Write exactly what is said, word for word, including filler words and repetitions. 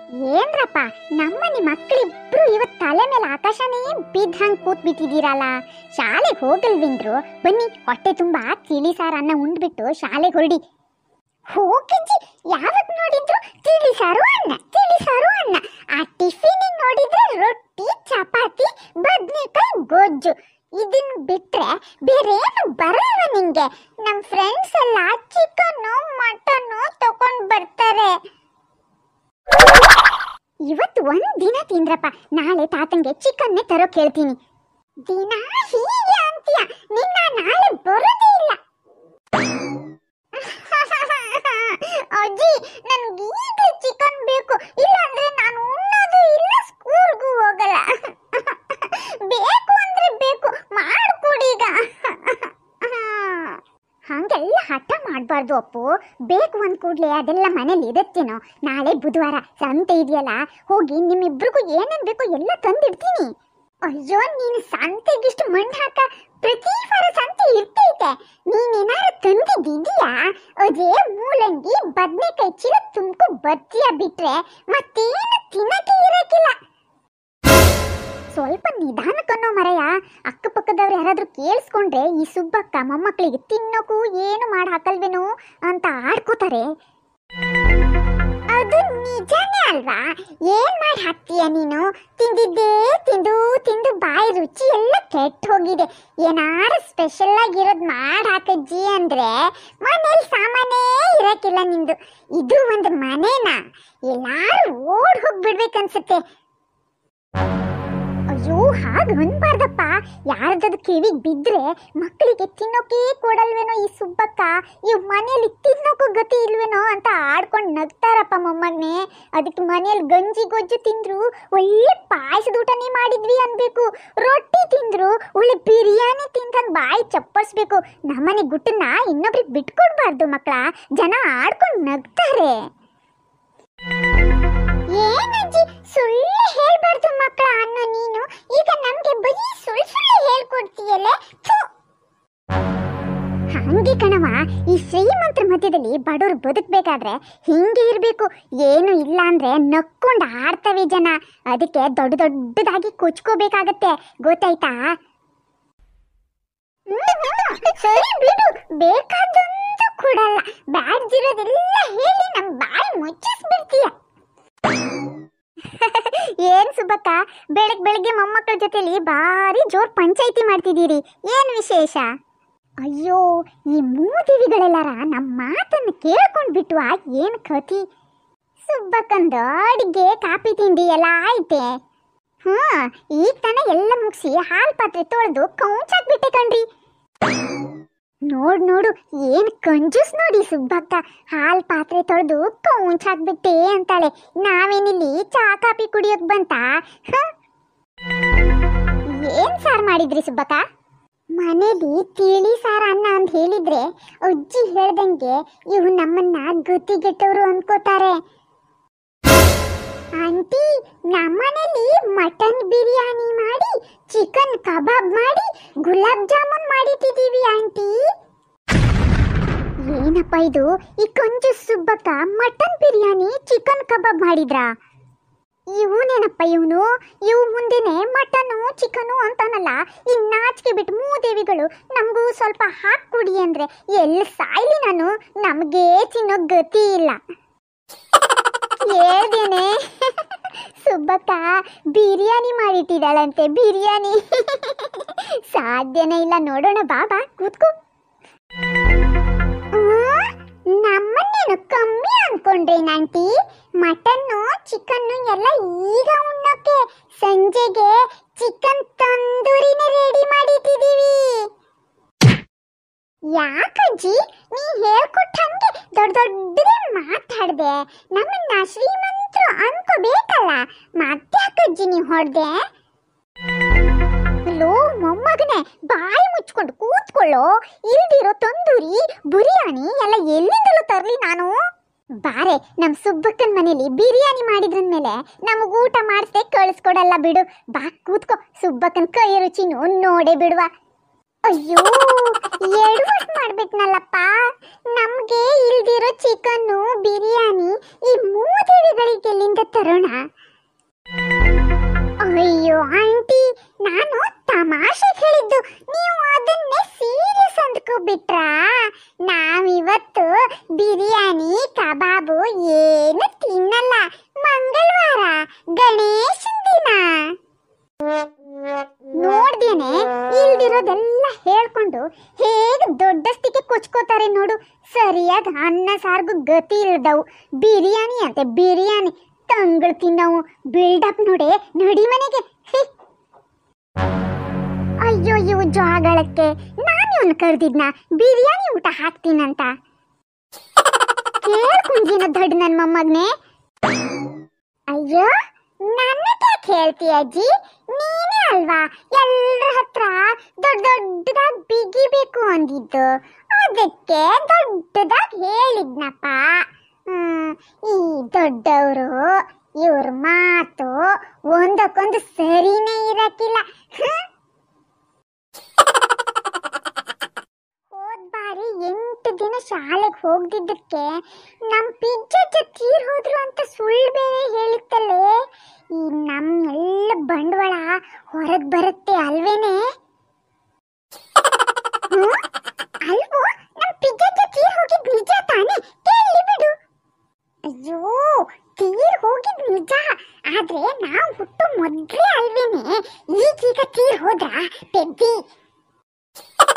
ಏನ್ರಪ್ಪ ನಮ್ಮನೆ ಮಕ್ಕಳಿಬ್ರು ಇವತ್ತು ತಲೆ ಮೇಲೆ ಆಕಾಶನೇ ಬಿದ್ದ ಹಂಗೆ ಕೂತ್ ಬಿಟ್ಟಿದ್ದೀರಲ್ಲ. ಶಾಲೆಗೆ ಹೋಗಲ್ವಿಂದ್ರು? ಬನ್ನಿ, ಹೊಟ್ಟೆ ತುಂಬಾ ತಿಳಿ ಸಾರು ಅನ್ನ ಉಂಡ್ಬಿಟ್ಟು ಶಾಲೆಗೆ ಹೊರಡಿ. ಹೋಗಿಜ್ಜಿ, ಯಾವತ್ ನೋಡಿದ್ರು ತಿಳಿ ಸಾರು ಅನ್ನ ತಿಳಿ ಸಾರು ಅನ್ನ. ಆ ಟಿಫಿನ್ ನೋಡಿದ್ರೆ ರೊಟ್ಟಿ, ಚಪಾತಿ, ಬದ್ನೆಕಾಯಿ ಗೊಜ್ಜು. ಇದನ್ ಬಿಟ್ರೆ ಬೇರೆ ಏನು ಬರಲ್ವ ನಿಂಗೆ? ನಮ್ ಫ್ರೆಂಡ್ಸ್ ಎಲ್ಲ ಚಿಕನ್ನು ಮಟನ್ನು ತಕೊಂಡ್ ಬರ್ತಾರೆ. ಇವತ್ತು ಒಂದ್ ದಿನ ತಿಂದ್ರಪ್ಪ, ನಾಳೆ ತಾತಂಗೆ ಚಿಕನ್ನೇ ತರೋ ಕೇಳ್ತೀನಿ. ದಿನ ಹೀಗೆ ಅಂತೀಯ, ನಿನ್ನ ನಾಳೆ ಬರೋದೇ ಇಲ್ಲ. ಅಜ್ಜಿ, ನನ್ಗೆ ಈಗ ಚಿಕನ್ ಬೇಕು, ಇಲ್ಲಾಂದ್ರೆ ನಾನು ಉಣ್ಣೋದು ಇಲ್ಲ, ಸ್ಕೂಲ್ಗೂ ಹೋಗಲ್ಲ. ಬೇಕು ಅಂದ್ರೆ ಬೇಕು, ಮಾಡ್ಕೊಡೀಗ. ಹಂಗೆಲ್ಲ ಹಠ ಮಾಡಬಾರ್ದು ಅಪ್ಪು. ಬೇಕು ಅಂದ ಕೂಡಲೇ ಅದೆಲ್ಲ ಮನೇಲಿ ಇರುತ್ತೇನೋ. ನಾಳೆ ಬುಧವಾರ ಸಂತೆ ಇದೆಯಲ್ಲ, ಹೋಗಿ ನಿಮ್ಮಿಬ್ರಿಗೂ ಏನೇನು ಬೇಕೋ ಎಲ್ಲ ತಂದಿಡ್ತೀನಿ. ಅಯ್ಯೋ, ನೀನು ಸಂತೆಗಿಷ್ಟು ಮಣ್ಣು ಹಾಕ, ಪ್ರತಿ ವಾರ ಸಂತೆ ಇರ್ತೈತೆ. ನೀನೇನಾರು ತಂದಿದ್ದೀಯಾ? ಅದೇ ಮೂಲಂಗಿ ಬದ್ನೆಕಾಯಿ ಚೀಲ ತುಂಬ್ಕೊ ಬರ್ತೀಯ ಬಿಟ್ರೆ ಮತ್ತೇನು ತಿನ್ನಕ್ಕೆ ಇರಕ್ಕಿಲ್ಲ. ಸ್ವಲ್ಪ ನಿಧಾನಕ್ಕನ್ನೋ ಮರೆಯ. ಅಕ್ಕಪಕ್ಕದವ್ರು ಯಾರಾದ್ರೂ ಕೇಳಿಸ್ಕೊಂಡ್ರೆ ಈ ಸುಬ್ಬಕ್ಕ ಮೊಮ್ಮಕ್ಕಳಿಗೆ ತಿನ್ನೋಕು ಏನು ಮಾಡಿ ಹಾಕಲ್ವೇನೋ ಅಂತ ಆಡ್ಕೋತಾರೆ. ಅದು ನಿಜಾನೇ ಅಲ್ವಾ? ಏನ್ ಮಾಡಿ ಹಾಕ್ತೀಯ ನೀನು? ತಿಂದಿದ್ದೇ ತಿಂದು ತಿಂದು ಬಾಯಿ ರುಚಿ ಎಲ್ಲ ಕೆಟ್ಟ ಹೋಗಿದೆ. ಏನಾರು ಸ್ಪೆಷಲ್ ಆಗಿರೋದು ಮಾಡಿ ಹಾಕಜ್ಜಿ ಅಂದ್ರೆ ಮನೇಲಿ ಸಾಮಾನೇ ಇರಕ್ಕಿಲ್ಲ ನಿಂದು. ಇದು ಒಂದು ಮನೇನಾ? ಎಲ್ಲಾರು ಓಡ್ ಹೋಗ್ಬಿಡ್ಬೇಕನ್ಸುತ್ತೆ. ಅಯ್ಯೋ, ಹಾಗೆ ಅನ್ಬಾರ್ದಪ್ಪ. ಯಾರ್ದದು ಕಿವಿಗೆ ಬಿದ್ರೆ ಮಕ್ಕಳಿಗೆ ತಿನ್ನೋಕೆ ಕೊಡಲ್ವೇನೋ ಈ ಸುಬ್ಬಕ್ಕ. ಇವ್ ಮನೇಲಿ ತಿನ್ನೋಕು ಗತಿ ಇಲ್ವೇನೋ ಅಂತ ಆಡ್ಕೊಂಡು ನಗ್ತಾರಪ್ಪ ಮೊಮ್ಮಗನೆ. ಅದಕ್ಕೆ ಮನೇಲಿ ಗಂಜಿ ಗೊಜ್ಜು ತಿಂದ್ರು ಒಳ್ಳೆ ಪಾಯಸದ ಊಟನೇ ಮಾಡಿದ್ವಿ ಅನ್ಬೇಕು. ರೊಟ್ಟಿ ತಿಂದ್ರು ಒಳ್ಳೆ ಬಿರಿಯಾನಿ ತಿಂದಂಗೆ ಬಾಯಿ ಚಪ್ಪರ್ಸ್ಬೇಕು. ನಮ್ಮನೆ ಗುಟ್ಟನ್ನ ಇನ್ನೊಬ್ರಿಗೆ ಬಿಟ್ಕೊಡ್ಬಾರ್ದು ಮಕ್ಕಳ. ಜನ ಆಡ್ಕೊಂಡು ನಗ್ತಾರೆ. ಏನಜ್ಜಿ, ಸುಳ್ಳು ಹೇಳ್ಬಾರ್ದು ಮಕ್ಕಳ ಅನ್ನೋ ನೀನು ಈಗ ನಮ್ಗೆ ಬರೀ ಸುಳ್ಳು ಸುಳ್ಳು ಹೇಳ್ಕೊಡ್ತೀಯಲ್ಲೇ. ಹಂಗೆ ಕಣವ, ಈ ಶ್ರೀಮಂತರ ಮಧ್ಯದಲ್ಲಿ ಬಡವರು ಬದುಕಬೇಕಾದ್ರೆ ಹಿಂಗೆ ಇರಬೇಕು. ಏನು ಇಲ್ಲ ಅಂದ್ರೆ ನಕ್ಕೊಂಡು ಆಡ್ತವೆ ಜನ. ಅದಕ್ಕೆ ದೊಡ್ಡ ದೊಡ್ಡದಾಗಿ ಕೊಚ್ಕೋಬೇಕಾಗತ್ತೆ, ಗೊತ್ತಾಯ್ತಾ? ಸರಿ ಬಿಡು, ಬೇಕಾದಂತೂ ಕೊಡಲ್ಲ. ಬ್ಯಾಡ್ಜಿರೋದೆಲ್ಲ ಹೇಳಿ ನಮ್ ಬಾಯಿ ಮುಚ್ಚಿಸ್ಬಿಡ್ತೀಯ. ಏನ್ ಸುಬ್ಬಕ್ಕ, ಬೆಳಗ್ ಬೆಳಗ್ಗೆ ಮೊಮ್ಮಕ್ಕಳ ಜೊತೆಲಿ ಭಾರಿ ಜೋರ್ ಪಂಚಾಯಿತಿ ಮಾಡ್ತಿದ್ದೀರಿ, ಏನ್ ವಿಶೇಷ? ಅಯ್ಯೋ, ಈ ಮೂದೇವಿಗಳೆಲ್ಲಾರ ನಮ್ಮ ಮಾತನ್ನು ಕೇಳ್ಕೊಂಡ್ ಬಿಟ್ವಾ? ಏನ್ ಕತಿ? ಸುಬ್ಬಕ್ಕಂದು ಅಡಿಗೆ ಕಾಫಿ ತಿಂಡಿ ಎಲ್ಲ ಆಯ್ತೆ. ಹಾ, ಈಗ ತಾನೇ ಎಲ್ಲ ಮುಗಿಸಿ ಹಾಲ್ ಪಾತ್ರೆ ತೊಳೆದು ಕೌಂಚಾಕ್ಬಿಟ್ಟೆ ಕಣ್ರಿ. ನೋಡ್ ನೋಡು, ಏನ್ ಕಂಜೂಸ್ ನೋಡಿ ಸುಬ್ಬಕ್ಕ. ಹಾಲ್ ಪಾತ್ರೆ ತೊಳೆದು ಕೌಂಚ್ ಹಾಕ್ಬಿಟ್ಟೆ ಅಂತಾಳೆ. ನಾವೇನಿಲ್ಲಿ ಚಾ ಕಾಫಿ ಕುಡಿಯೋಕ್ ಬಂತ? ಏನ್ ಸಾರ್ ಮಾಡಿದ್ರಿ ಸುಬ್ಬಕ್ಕ? ಮನೇಲಿ ತಿಳಿ ಸಾರ ಅನ್ನ ಅಂತ ಹೇಳಿದ್ರೆ ಅಜ್ಜಿ ಹೇಳ್ದಂಗೆ ಇವು ನಮ್ಮನ್ನ ಗತಿಗೆಟ್ಟವ್ರು ಅನ್ಕೋತಾರೆ. ಆಂಟಿ, ನಮ್ಮನೇಲಿ ಮಟನ್ ಬಿರಿಯಾನಿ ಮಾಡಿ, ಚಿಕನ್ ಕಬಾಬ್ ಮಾಡಿ, ಗುಲಾಬ್ ಜಾಮೂನ್ ಮಾಡಿಟ್ಟಿದೀವಿ ಆಂಟಿ. ಏನಪ್ಪ ಇದು? ಈ ಕಂಜು Subbakka mutton biryani chicken kebab ಮಾಡಿದ್ರಾ? ಇವನೇನಪ್ಪ ಇವನು? ಇವು ಮುಂದೆನೆ ಮಟನು ಚಿಕನು ಅಂತಾನಲ್ಲ. ಈ ನಾಚಿಕೆ ಬಿಟ್ಟು ಮೂದೇವಿಗಳು ನಮಗೂ ಸ್ವಲ್ಪ ಹಾಕ್ಕೊಡಿ ಅಂದ್ರೆ ಎಲ್ಲಿ ಸಾಯ್ಲಿ ನಾನು? ನಮಗೆ ತಿನ್ನೋ ಗತಿ ಇಲ್ಲ. ಹೇಳ್ದೇನೆ, ಸುಬ್ಬಕ್ಕ ಬಿರಿಯಾನಿ ಮಾಡಿಟ್ಟಿದ್ದಾಳಂತೆ. ಬಿರಿಯಾನಿ ಸಾಧ್ಯನೇ ಇಲ್ಲ. ನೋಡೋಣ, ಬಾಬಾ ಕೂತ್ಕೋ. ನಮ್ಮನ್ನೇನು ಕಮ್ಮಿ ಅನ್ಕೊಂಡ್ರೇನಾಂಟಿ? ಮಟನ್ನು ಚಿಕನ್ನು ಎಲ್ಲ ಈಗ ಉಣ್ಣೋಕೆ ಸಂಜೆಗೆ ಚಿಕನ್ ತಂದೂರಿನೇ ರೆಡಿ ಮಾಡಿಟ್ಟಿದೀವಿ. ಯಾಕಜ್ಜಿ, ನೀ ಹೇಳ್ಕೊಟ್ಟಂಗೆ ದೊಡ್ಡ ದೊಡ್ಡದೇ ಮಾತಾಡ್ದೆ. ನಮ್ಮನ್ನ ಶ್ರೀಮಂತರು ಅನ್ಕೋಬೇಕಲ್ಲ, ಮತ್ತ್ಯಾಕಜ್ಜಿ ನೀ ಹೊಡ್ದೆ? ಲೋ ಮೊಮ್ಮಗನೆ, ಬಾಯಿ ಮುಚ್ಕೊಂಡು ಕೂತ್ಕೊಳ್ಳೋ. ಇಲ್ದಿರೋ ತಂದೂರಿ ಬಿರಿಯಾನಿ ಎಲ್ಲ ಎಲ್ಲಿಂದಲೂ ತರ್ಲಿ ನಾನು? ಬಾರೆ, ನಮ್ ಸುಬ್ಬಕ್ಕನ ಮನೇಲಿ ಬಿರಿಯಾನಿ ಮಾಡಿದ್ರಂದ್ಮೇಲೆ ನಮಗ್ ಊಟ ಮಾಡಿಸ್ದೆ ಕಳಿಸ್ಕೊಡಲ್ಲ ಬಿಡು. ಬಾ ಕೂತ್ಕೋ, ಸುಬ್ಬಕ್ಕನ ಕೈ ರುಚಿನೂ ನೋಡೇ ಬಿಡುವ. ಅಯ್ಯೋ ಎಡವಟ್ ಮಾಡ್ಬಿಟ್ನಲ್ಲಪ್ಪ. ನಮ್ಗೆ ಇಲ್ದಿರೋ ಚಿಕನ್ನು ಬಿರಿಯಾನಿ ಈ ಮೂದೇವಿಗಳಿಗೆ ಎಲ್ಲಿಂದ ತರೋಣ? ಅಯ್ಯೋ ಆಂಟಿ, ನಾನು ತಮಾಷೆ ಹೇಳಿದ್ದು, ನೀವು ಅದನ್ನೇ ಸೀರಿಯಸ್ ಅಂದ್ಕೋಬಿಟ್ರಾ? ನಾವಿವತ್ತು ಬಿರಿಯಾನಿ ಕಬಾಬು ಏನು ತಿನ್ನಲ್ಲ. ಮಂಗಳವಾರ ಗಣೇಶನ ದಿನ. ನೋಡ್ದೇನೆ ಇಲ್ದಿರೋದೆಲ್ಲ ಹೇಳ್ಕೊಂಡು ಹೇಗೆ ದೊಡ್ಡಸ್ತಿಗೆ ಕೊಚ್ಕೋತಾರೆ ನೋಡು. ಸರಿಯಾಗಿ ಅನ್ನ ಸಾರ್ಗು ಗತಿ ಇಲ್ದವು. ಬಿರಿಯಾನಿ ಅಂತೆ ಬಿರಿಯಾನಿ ತಂಗಳು ತಿನ್ನವು. ಬಿಲ್ಡಪ್ ನೋಡಿ, ನಡಿ ಮನೆಗೆ. ಅಯ್ಯೋ ಇವು ಜಾಗಳಕ್ಕೆ ನಾನು ಇವನು ಕರೆದಿದ್ನ ಬಿರಿಯಾನಿ ಊಟ ಹಾಕ್ತೀನಂತ. ಕೇಳ್ಕೊಂದಿನ ದೊಡ್ಡ ನನ್ನ ಮೊಮ್ಮಗನೆ. ಅಯ್ಯೋ ನನ್ನಕ್ಕೆ ಹೇಳ್ತೀಯ ಅಜ್ಜಿ? ನೀನೇ ಅಲ್ವಾ ಎಲ್ಲರ ಹತ್ರ ದೊಡ್ಡ ದೊಡ್ಡದಾಗಿ ಬಿಗಿಬೇಕು ಅಂದಿದ್ದು, ಅದಕ್ಕೆ ದೊಡ್ಡದಾಗಿ ಹೇಳಿದ್ನಪ್ಪ. ಹ್ಮ್ ಈ ದೊಡ್ಡವರು ಇವ್ರ ಮಾತು ಒಂದಕ್ಕೊಂದು ಸರಿನೇ ಇರಕ್ಕಿಲ್ಲ. ಹೋದ್ ಬಾರಿ ಎಂಟು ದಿನ ಶಾಲೆಗೆ ಹೋಗ್ದಿದ್ದಕ್ಕೆ ನಮ್ ಪಿಜ್ಜಜ್ಜ ತೀರ್ ಹೋದ್ರು ಅಂತ ಸುಳ್ಳು ಬೇರೆ ಹೇಳಿತ್ತಲ್ಲೇ. ಈ ನಮ್ಮೆಲ್ಲ ಬಂಡವಾಳ ಹೊರಗ್ ಬರುತ್ತೆ ಅಲ್ವೇನೆ? ಅಲ್ವೋ, ನಮ್ ಪಿಜ್ಜಜ್ಜ ತೀರ್ ಹೋಗಿದ್ ನಿಜ ತಾನೆ? ಕೇಳಿ ಬಿಡು. ಅಯ್ಯೋ ತೀರ್ ಹೋಗಿದ್ ನಿಜ, ಆದ್ರೆ ನಾವು ಹುಟ್ಟು ಮೊದ್ಲೇ ಅಲ್ವೇನೆ. ಈಗೀಗ ತೀರ್ ಹೋದ್ರ ಪೆದ್ದಿ.